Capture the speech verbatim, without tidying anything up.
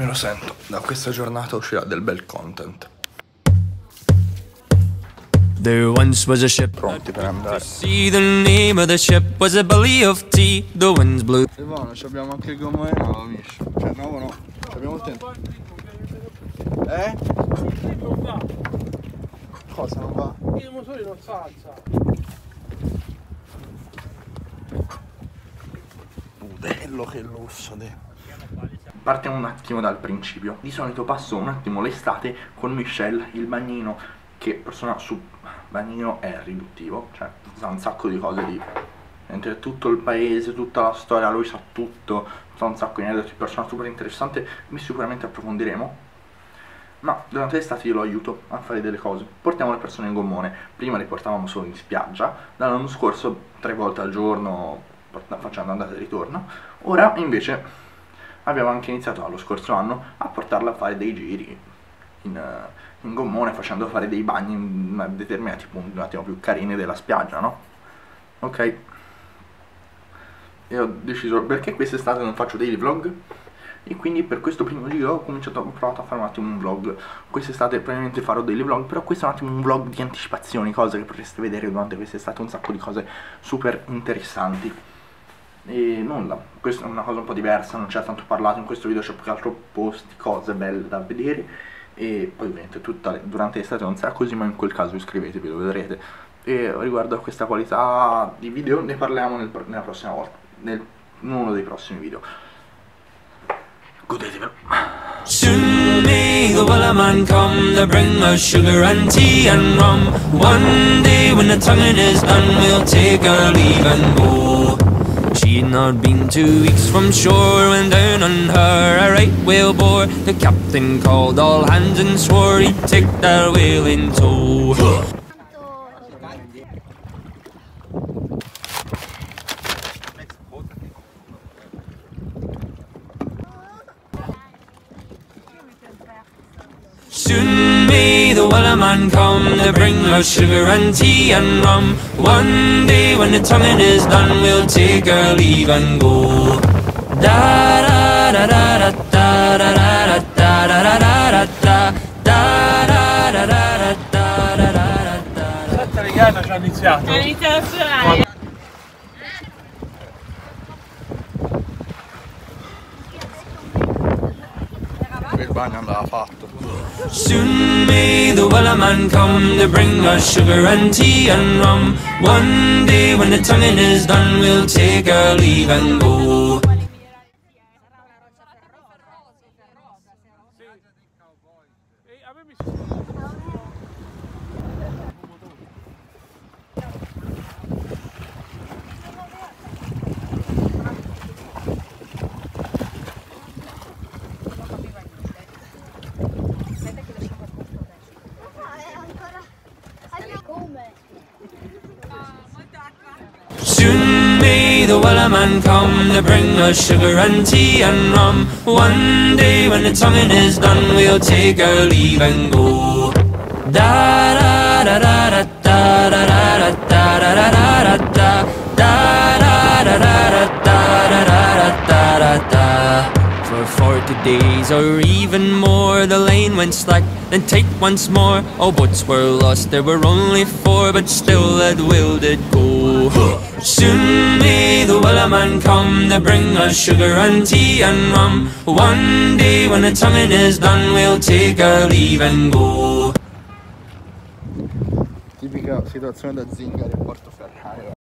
Me lo sento, da questa giornata uscirà del bel content. There once was a ship. Pronti per andare. See the name of the ship was a belly of tea. The winds blew. E buono, abbiamo anche il gommone nuovo, amici. Cioè, nuovo no. Abbiamo il tempo. Eh? Non va. Cosa non va? Il motore non si alza. Bello che lusso, te. Partiamo un attimo dal principio. Di solito passo un attimo l'estate con Michelle, il bagnino, che persona su bagnino è riduttivo, cioè sa un sacco di cose di mentre tutto il paese, tutta la storia, lui sa tutto, sa un sacco di aneddoti, persona super interessante, mi sicuramente approfondiremo. Ma durante l'estate io lo aiuto a fare delle cose. Portiamo le persone in gommone. Prima le portavamo solo in spiaggia, dall'anno scorso tre volte al giorno facendo andata e ritorno. Ora invece abbiamo anche iniziato lo scorso anno a portarla a fare dei giri in, in gommone, facendo fare dei bagni in determinati punti un attimo più carini della spiaggia, no? Ok. E ho deciso perché quest'estate non faccio dei vlog, e quindi per questo primo giro ho cominciato, ho provato a fare un attimo un vlog. Quest'estate probabilmente farò dei vlog, però questo è un attimo un vlog di anticipazioni, cose che potreste vedere durante quest'estate, un sacco di cose super interessanti. E nulla, questa è una cosa un po' diversa, non c'è tanto parlato in questo video, c'è più che altro posti, cose belle da vedere. E poi ovviamente tutta, durante l'estate non sarà così, ma in quel caso iscrivetevi, lo vedrete. E riguardo a questa qualità di video ne parliamo nel, nella prossima volta, nel, in uno dei prossimi video. Godetevelo. Soon may the wellerman come to bring us sugar and tea and rum. One day when the tonguing is done, we'll take our leave and go. She'd not been two weeks from shore when down on her a right whale bore. The captain called all hands and swore he'd take that whale in tow. Soon may the wellerman come to bring us sugar and tea and rum. One day when the tonguing is done, we'll take our leave and go. Da da da da da da da da da da da da da da da da da da. Sette regalo già iniziato. Ha iniziato a suonare. Il bagno andava fatto. Soon may the wellerman come to bring us sugar and tea and rum. One day when the tonguing is done, we'll take our leave and go. Soon may the wellerman come to bring us sugar and tea and rum. One day when the tonguing is done, we'll take our leave and go. Da da da da da da da da da da da da da da da da da da da. For forty days or even more, the lane went slack and tight once more. All boats were lost, there were only four, but still that whale did go. Soon may the wellerman come to bring us sugar and tea and rum. One day when the tonguing is done, we'll take our leave and go. Tipica situazione da zingari a Portoferraio.